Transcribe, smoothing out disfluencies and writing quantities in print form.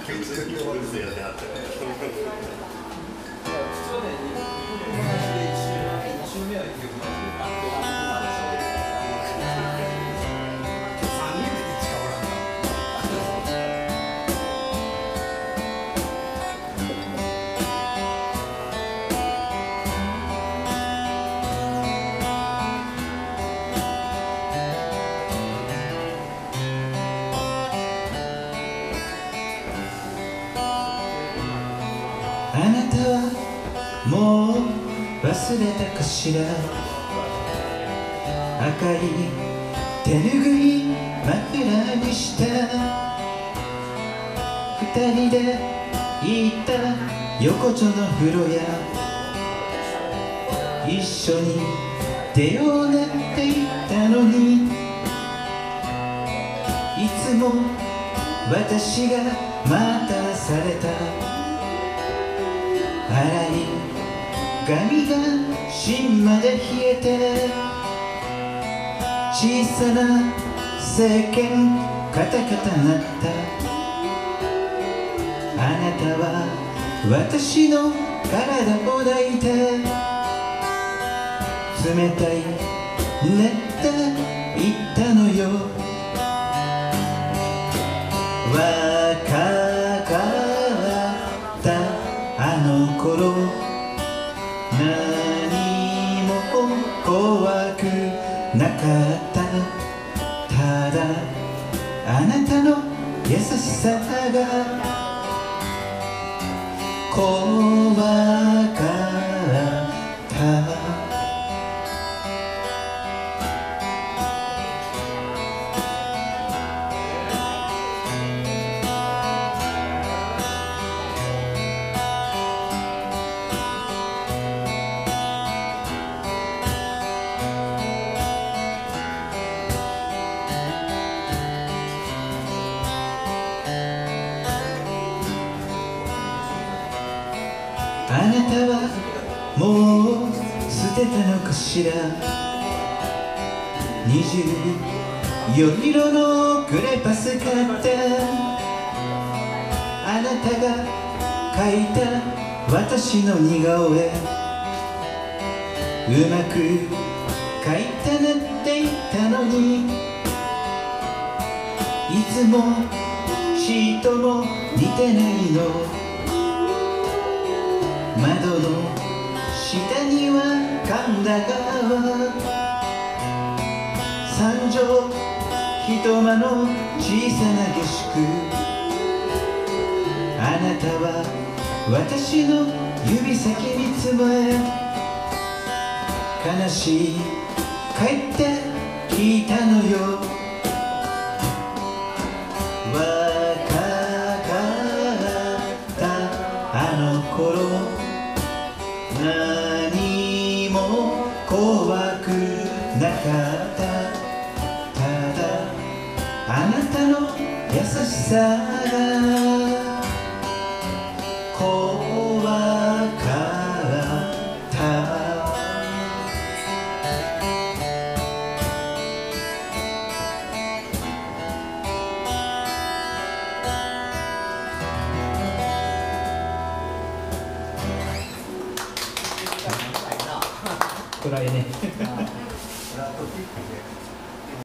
あなたはもう忘れたかしら。赤い手ぬぐい枕にした二人で行った横丁の風呂や、一緒に出ようなんて言ったのに、いつも私が待たされた。洗い髪が芯まで冷えて、小さな石鹸カタカタ鳴った。あなたは私の体を抱いて、冷たいねって言ったのよ。若かったあの頃、何も怖くなかった。ただあなたの優しさが怖かった。あなたはもう捨てたのかしら。24色のグレパス買ったあなたが描いた私の似顔絵、うまく描いたなって言ったのに、いつもちっとも似てないの。窓の下には神田川、三畳一間の小さな下宿。あなたは私の指先につまえ、悲しい帰って聞いたのよ。若かったあの頃、何も怖くなかった。ただあなたの優しさが怖かった。暗いね。